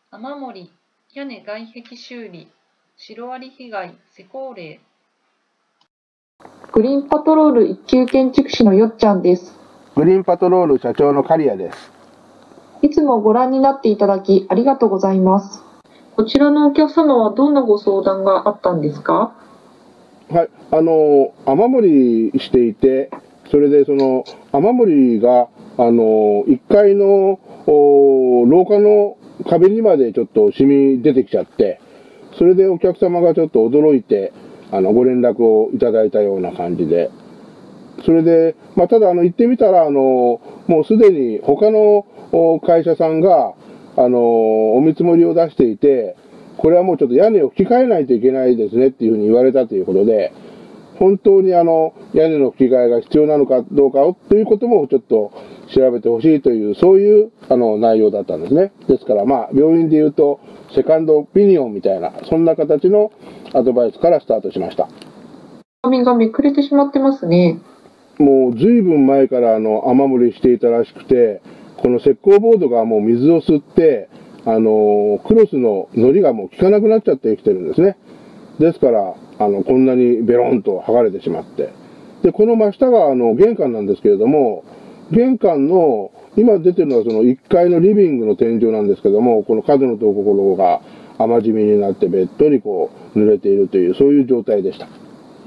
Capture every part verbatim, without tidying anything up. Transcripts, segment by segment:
雨漏り、屋根外壁修理、シロアリ被害、施工例。 グリーンパトロール一級建築士のよっちゃんです。 グリーンパトロール社長の刈谷です。 いつもご覧になっていただきありがとうございます。こちらのお客様はどんなご相談があったんですか？ はい、あの雨漏りしていて、それでその雨漏りがあのいっかいの廊下の壁にまでちょっと染み出てきちゃって、それでお客様がちょっと驚いてあのご連絡をいただいたような感じで、それで、まあ、ただあの行ってみたらあのもうすでに他の会社さんがあのお見積もりを出していて、これはもうちょっと屋根を吹き替えないといけないですねっていうふうに言われたということで、本当にあの屋根の吹き替えが必要なのかどうかをということもちょっと調べてほしいという、そういうあの内容だったんですね。ですからまあ病院でいうとセカンドオピニオンみたいな、そんな形のアドバイスからスタートしました。 紙がめくれてしまってますね。 もうずいぶん前からあの雨漏りしていたらしくて、この石膏ボードがもう水を吸って、あのクロスの糊がもう効かなくなっちゃってきてるんですね。ですからあのこんなにベロンと剥がれてしまって、でこの真下があの玄関なんですけれども、玄関の今出てるのはそのいっかいのリビングの天井なんですけども、この角のところが雨染みになってべっとりこう濡れているという、そういう状態でした。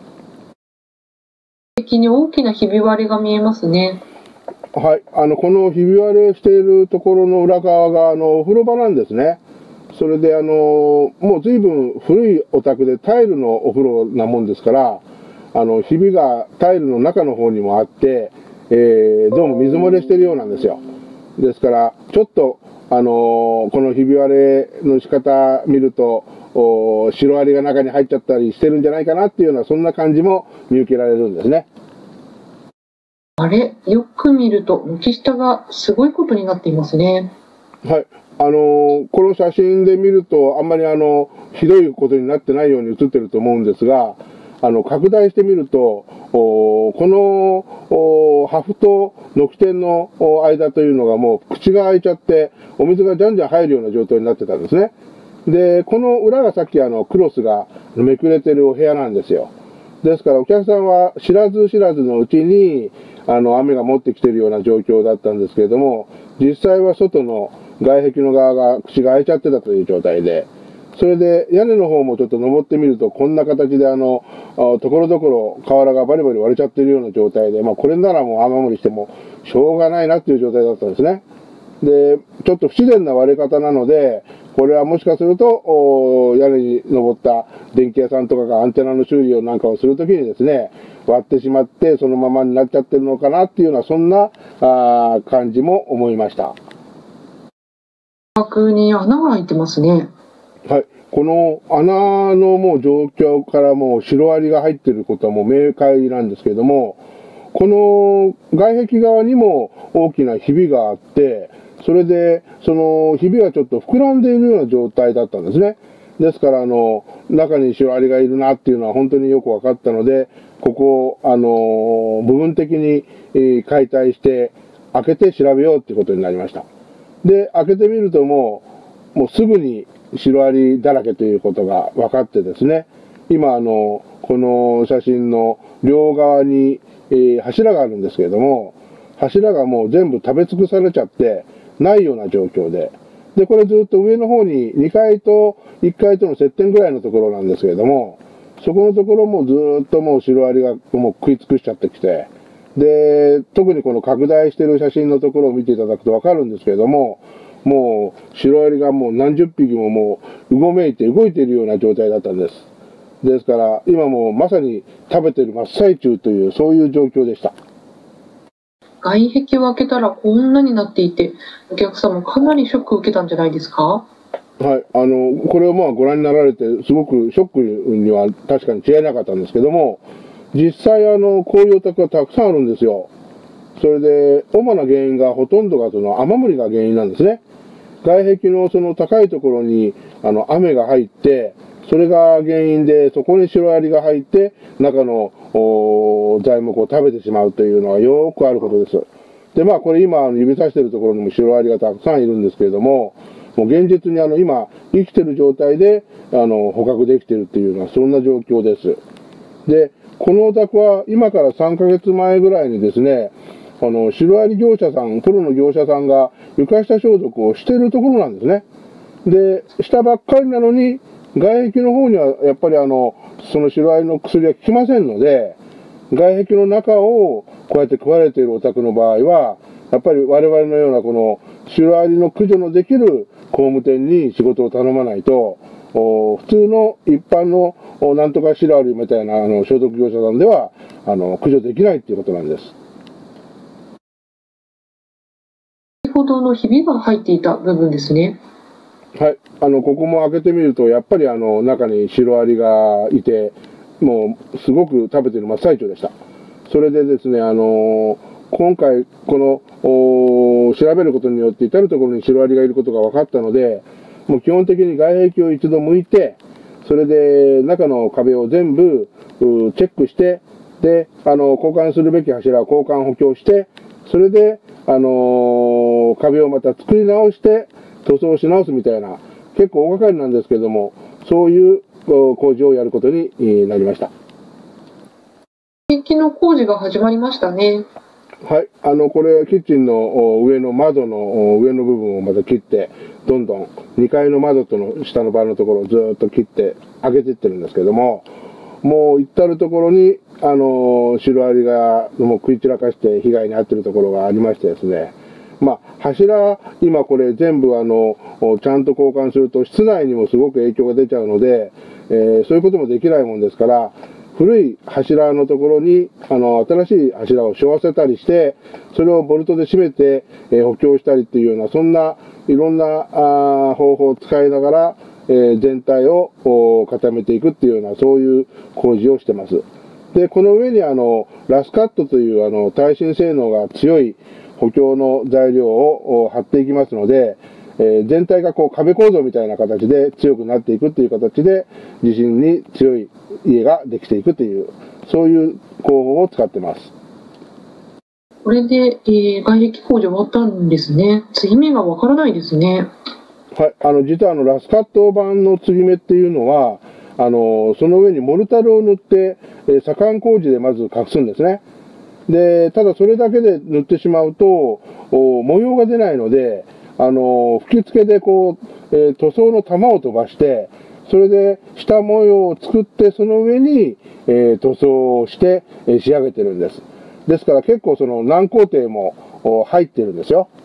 壁に大きなひび割れが見えますね。 はい、あのこのひび割れしているところの裏側があのお風呂場なんですね。それであのもう随分古いお宅でタイルのお風呂なもんですから、あのひびがタイルの中の方にもあって、えー、どうも水漏れしてるようなんですよ。ですからちょっとあのこのひび割れの仕方見るとシロアリが中に入っちゃったりしてるんじゃないかなっていうような、そんな感じも見受けられるんですね。 あれ、よく見ると軒下がすごいことになっていますね。 はい、あのー、この写真で見るとあんまりあのひどいことになってないように写ってると思うんですが、あの拡大してみるとこのハフと軒天の間というのがもう口が開いちゃってお水がじゃんじゃん入るような状態になってたんですね。でこの裏がさっきあのクロスがめくれてるお部屋なんですよ。ですからお客さんは知らず知らずのうちにあの雨が持ってきているような状況だったんですけれども、実際は外の外壁の側が口が開いちゃってたという状態で、それで屋根の方もちょっと登ってみるとこんな形であのところどころ瓦がバリバリ割れちゃっているような状態で、まあ、これならもう雨漏りしてもしょうがないなっていう状態だったんですね。でちょっと不自然な割れ方なので、これはもしかすると屋根に登った電気屋さんとかがアンテナの修理をなんかをするときにですね、割ってしまってそのままになっちゃってるのかなっていうような、そんなあ感じも思いました。 枠に穴が開いてますね。 はい、この穴のもう状況からもうシロアリが入っていることはもう明快なんですけれども、この外壁側にも大きなひびがあって、それでそのひびがちょっと膨らんでいるような状態だったんですね。ですからあの中にシロアリがいるなっていうのは本当によく分かったので、ここをあの部分的に、えー、解体して開けて調べようっていうことになりました。で開けてみるともうもうすぐにシロアリだらけということが分かってですね、今あのこの写真の両側に、えー、柱があるんですけれども、柱がもう全部食べ尽くされちゃってないような状況で、でこれずっと上の方ににかいといっかいとの接点ぐらいのところなんですけれども、そこのところもずっともうシロアリがもう食い尽くしちゃってきて、で特にこの拡大している写真のところを見ていただくと分かるんですけれども、もうシロアリがもう何十匹ももううごめいて動いているような状態だったんです。ですから今もまさに食べている真っ最中という、そういう状況でした。 外壁を開けたらこんなになっていて、お客さんもかなりショックを受けたんじゃないですか？ はい、あのこれをまあご覧になられてすごくショックには確かに違いなかったんですけども、実際あのこういうお宅がたくさんあるんですよ。それで主な原因がほとんどがその雨漏りが原因なんですね。外壁のその高いところにあの雨が入って、それが原因でそこにシロアリが入って中の材木を食べてしまうというのはよくあることです。でまあこれ今指さしているところにもシロアリがたくさんいるんですけれども、 もう現実にあの今生きてる状態であの捕獲できてるっていうようなそんな状況です。で、このお宅は今からさんかげつまえぐらいにですね、あのシロアリ業者さん、プロの業者さんが床下消毒をしているところなんですね。で、したばっかりなのに外壁の方にはやっぱりあのそのシロアリの薬は効きませんので、外壁の中をこうやって食われているお宅の場合は、やっぱり我々のようなこのシロアリの駆除のできる工務店に仕事を頼まないと、普通の一般のなんとかシロアリみたいなあの消毒業者さんではあの駆除できないっていうことなんです。 先ほどのひびが入っていた部分ですね。 はい、あのここも開けてみるとやっぱりあの中にシロアリがいて、もうすごく食べてる真っ最中でした。それでですね、あの今回この調べることによって至るところにシロアリがいることが分かったので、もう基本的に外壁を一度剥いて、それで中の壁を全部チェックして、であの交換するべき柱を交換補強して、それで、あのー、壁をまた作り直して塗装し直すみたいな、結構大掛かりなんですけれども、そういう工事をやることになりました。 外壁の工事が始まりましたね。 はい、あのこれキッチンの上の窓の上の部分をまた切って、どんどんにかいの窓との下の板のところをずっと切って上げていってるんですけども、もう至るところにあのシロアリがもう食い散らかして被害に遭っているところがありましてですね、まあ、柱、今これ全部あのちゃんと交換すると室内にもすごく影響が出ちゃうので、えー、そういうこともできないもんですから、古い柱のところにあの新しい柱を背負わせたりして、それをボルトで締めて、えー、補強したりっていうような、そんないろんなあ方法を使いながら、えー、全体を固めていくっていうような、そういう工事をしてます。で、この上にあのラスカットというあの耐震性能が強い補強の材料を貼っていきますので、えー、全体がこう壁構造みたいな形で強くなっていくっていう形で、地震に強い家ができていくという、そういう工法を使ってます。 これで、えー、外壁工事終わったんですね。継ぎ目がわからないですね。 はい、あの実はあのラスカット板の継ぎ目っていうのは、あのその上にモルタルを塗って、えー、左官工事でまず隠すんですね。で、ただそれだけで塗ってしまうと模様が出ないので、あの吹き付けでこう、えー、塗装の玉を飛ばして、それで下模様を作って、その上に、えー、塗装をして、えー、仕上げてるんです。ですから結構その何工程も入ってるんですよ。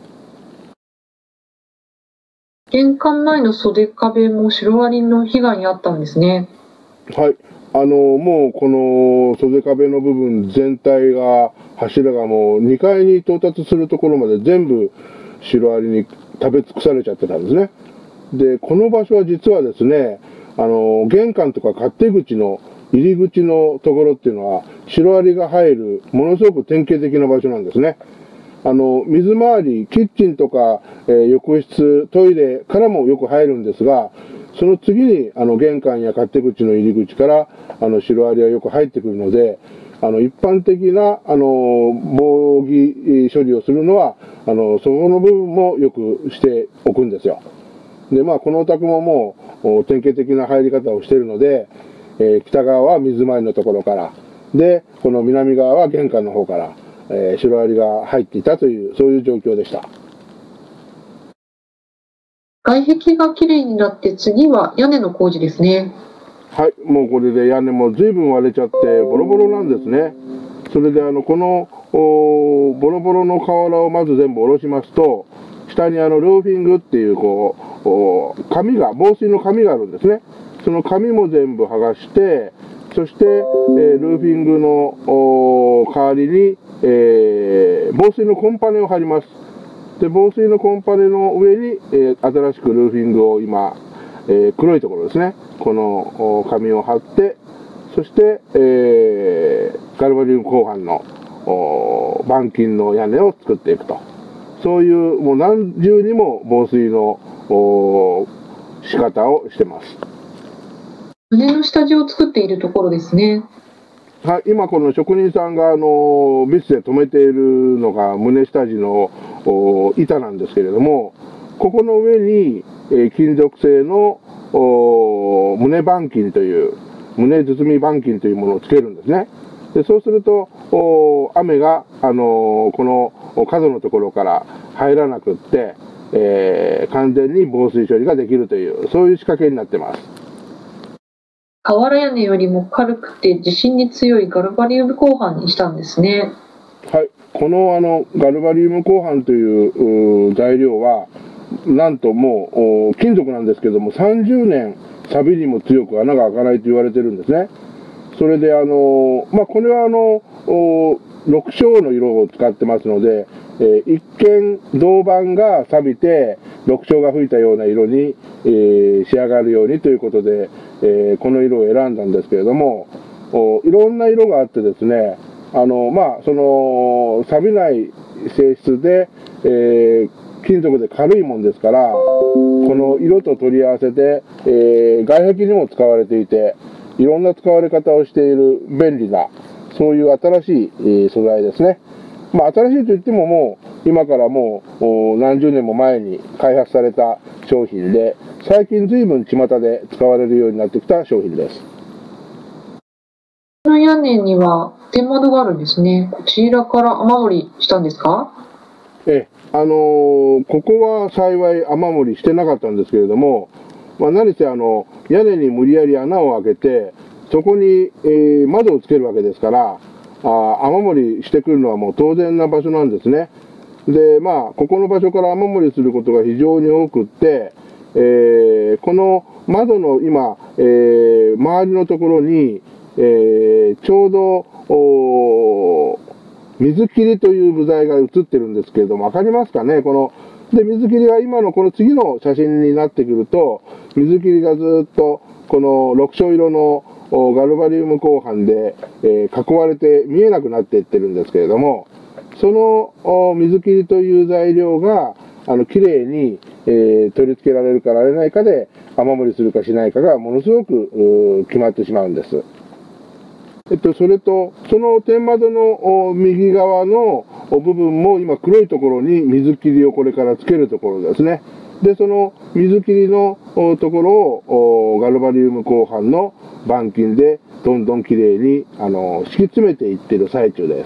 玄関前の袖壁もシロアリの被害に遭ったんですね。 はい。あの、もうこの袖壁の部分全体が、柱がもうにかいに到達するところまで全部シロアリに食べ尽くされちゃってたんですね。で、この場所は実はですね、あの、玄関とか勝手口の入り口のところっていうのは、シロアリが入るものすごく典型的な場所なんですね。あの、水回り、キッチンとか、えー、浴室、トイレからもよく入るんですが、その次に、あの、玄関や勝手口の入り口から、あの、シロアリはよく入ってくるので、あの、一般的な、あの、防御処理をするのは、あの、そこの部分もよくしておくんですよ。で、まあ、このお宅ももう、典型的な入り方をしているので、えー、北側は水回りのところから、で、この南側は玄関の方から、えー、シロアリが入っていたという、そういう状況でした。 外壁がきれいになって、次は屋根の工事ですね。 はい、もうこれで屋根も随分割れちゃってボロボロなんですね。それであのこのボロボロの瓦をまず全部下ろしますと、下にあのルーフィングっていうこう紙が、防水の紙があるんですね。その紙も全部剥がして、そして、えー、ルーフィングの代わりに、えー、防水のコンパネを貼ります。で、防水のコンパネの上に、えー、新しくルーフィングを今、えー、黒いところですね、この紙を貼って、そして、えー、ガルバリウム鋼板の板金の屋根を作っていくと。そういうもう何重にも防水の仕方をしてます。 胸の下地を作っているところですね。 はい、今この職人さんがあのビスで留めているのが胸下地の板なんですけれども、ここの上に、ええー、金属製の胸板金という、胸包み板金というものをつけるんですね。でそうすると、雨が、あのー、この角のところから入らなくって、えー、完全に防水処理ができるという、そういう仕掛けになってます。 瓦屋根よりも軽くて地震に強いガルバリウム鋼板にしたんですね。 はい、このあのガルバリウム鋼板という材料は、なんともう金属なんですけども、さんじゅうねん錆にも強く穴が開かないと言われてるんですね。それであの、まあ、これはあのろく章の色を使ってますので、えー、一見銅板が錆びてろく章が吹いたような色に、えー、仕上がるようにということで、えー、この色を選んだんですけれども、いろんな色があってですね、あのまあその錆びない性質で、えー、金属で軽いもんですから、この色と取り合わせて、えー、外壁にも使われていて、いろんな使われ方をしている便利な、そういう新しい、えー、素材ですね。まあ、新しいといってももう今からもう何十年も前に開発された商品で、最近随分巷で使われるようになってきた商品です。 この屋根には天窓があるんですね。こちらから雨漏りしたんですか？ ええ、あのー、ここは幸い雨漏りしてなかったんですけれども、まあ、何せあの屋根に無理やり穴を開けて、そこに、えー、窓をつけるわけですから、あ雨漏りしてくるのはもう当然な場所なんですね。で、まあ、ここの場所から雨漏りすることが非常に多くって、えー、この窓の今、えー、周りのところに、えー、ちょうど水切りという部材が映ってるんですけれども、わかりますかね？こので水切りは今のこの次の写真になってくると、水切りがずっとこのろく章色のガルバリウム鋼板で、えー、囲われて見えなくなっていってるんですけれども、その水切りという材料があの綺麗に、えー、取り付けられるかられないかで、雨漏りするかしないかがものすごく決まってしまうんです。えっと、それと、その天窓の右側の部分も今黒いところに水切りをこれからつけるところですね。で、その水切りのところをガルバリウム鋼板の板金でどんどんきれいにあの敷き詰めていっている最中です。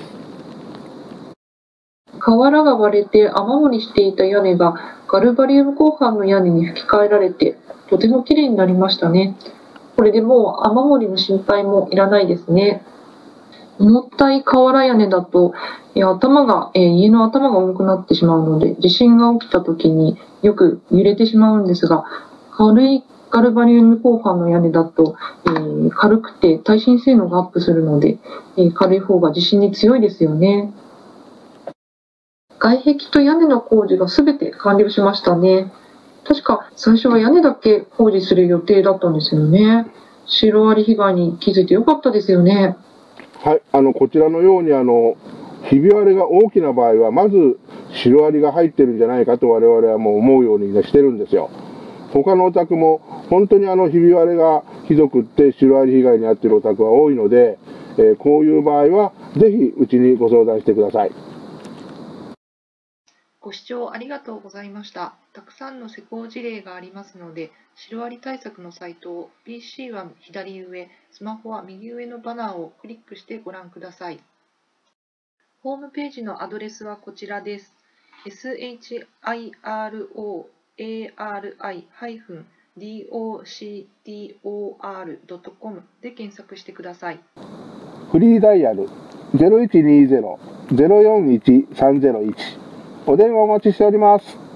瓦が割れて雨漏りしていた屋根がガルバリウム鋼板の屋根に吹き替えられて、とてもきれいになりましたね。これでもう雨漏りの心配もいらないですね。重たい瓦屋根だと、え頭が、え家の頭が重くなってしまうので、地震が起きた時によく揺れてしまうんですが、軽いガルバリウム鋼板の屋根だと、えー、軽くて耐震性能がアップするので、えー、軽い方が地震に強いですよね。外壁と屋根の工事がすべて完了しましたね。確か最初は屋根だけ工事する予定だったんですよね。シロアリ被害に気づいてよかったですよね。 はい、あのこちらのようにあのひび割れが大きな場合はまずシロアリが入ってるんじゃないかと我々はもう思うようにしてるんですよ。他のお宅も本当にあのひび割れがひどくってシロアリ被害に遭っているお宅は多いので、えー、こういう場合はぜひうちにご相談してください。 ご視聴ありがとうございました。たくさんの施工事例がありますので、シロアリ対策のサイトを ピーシー は左上、スマホは右上のバナーをクリックしてご覧ください。ホームページのアドレスはこちらです。エスエイチアイアールオーエーアールアイ ディーオーシーティーオーアール ドットコム で検索してください。 フリーダイヤル ゼロいちにゼロ ゼロよんいち さんゼロいち お電話お待ちしております。